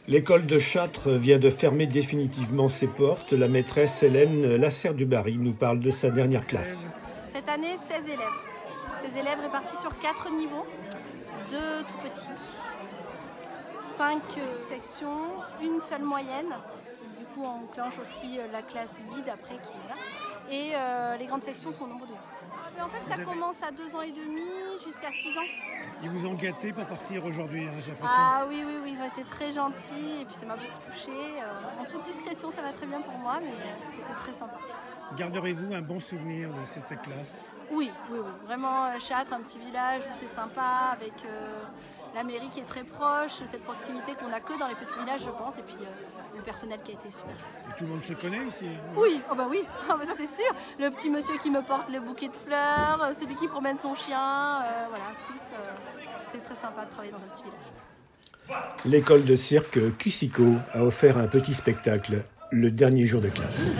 L'école de Châtres vient de fermer définitivement ses portes. La maîtresse Hélène Lasserre-du-Barry nous parle de sa dernière classe. Cette année, 16 élèves. 16 élèves répartis sur 4 niveaux, 2 tout petits, 5 sections, une seule moyenne, ce qui du coup enclenche aussi la classe vide après qui est là. Et les grandes sections sont au nombre de 8. En fait, ça commence à 2 ans et demi jusqu'à 6 ans. Ils vous ont gâté pour partir aujourd'hui, hein, j'ai l'impression. Ah oui, ils ont été très gentils et puis ça m'a beaucoup touchée. En toute discrétion, ça va très bien pour moi, mais c'était très sympa. Garderez-vous un bon souvenir de cette classe? Oui. Vraiment, Châtres, un petit village où c'est sympa, avec la mairie qui est très proche, cette proximité qu'on n'a que dans les petits villages, je pense, et puis le personnel qui a été super. Et tout le monde se connaît ici? Oui, ça c'est sûr. Le petit monsieur qui me porte le bouquet de fleurs, celui qui promène son chien, voilà, tous, c'est très sympa de travailler dans un petit village. L'école de cirque Cusico a offert un petit spectacle le dernier jour de classe.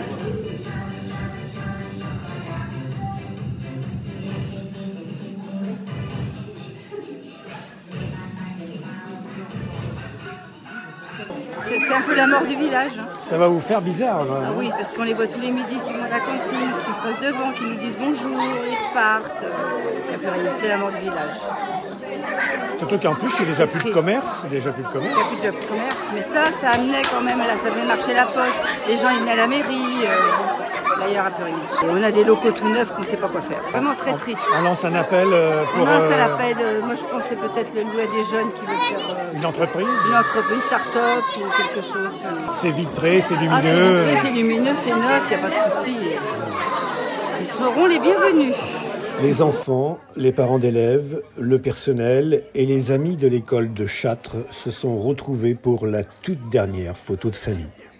C'est un peu la mort du village. Ça va vous faire bizarre, là, Ah oui, parce qu'on les voit tous les midis qui vont à la cantine, qui passent devant, qui nous disent bonjour, ils repartent. C'est la mort du village. Surtout qu'en plus, il n'y a déjà plus de commerce. Il n'y a plus de commerce, mais ça amenait quand même, là, ça faisait marcher la poste. Les gens, ils venaient à la mairie. D'ailleurs, à peu rien. Et on a des locaux tout neufs qu'on ne sait pas quoi faire. Vraiment très triste. On lance un appel pour... On lance un appel, moi je pense que c'est peut-être le louet des jeunes qui veulent faire... Une entreprise, une start-up ou quelque chose. C'est vitré, c'est lumineux. C'est lumineux, c'est neuf, il n'y a pas de souci. Ils seront les bienvenus. Les enfants, les parents d'élèves, le personnel et les amis de l'école de Châtres se sont retrouvés pour la toute dernière photo de famille.